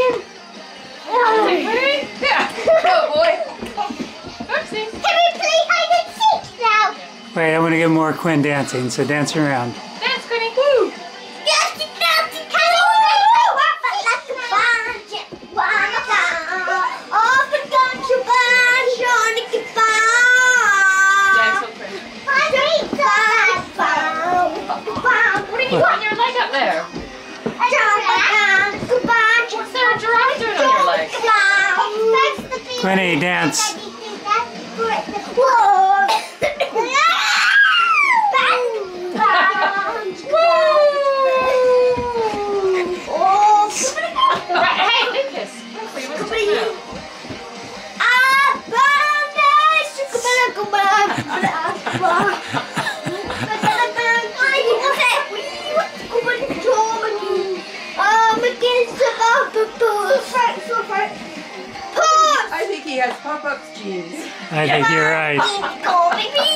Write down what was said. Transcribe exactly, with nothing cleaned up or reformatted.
dancing. Yeah. Oh boy. Oopsie. Can we play hide and seek now? Wait, I want to get more Quinn dancing, so dance around. Dance, Quinny. Woo. Yes, it's dancing. Can we What are you putting your leg up there? What's there a giraffe doing on your leg? Quinny, dance. Right, hey, Lucas. We must check it out. I think he has pop-ups jeans. I think you're right.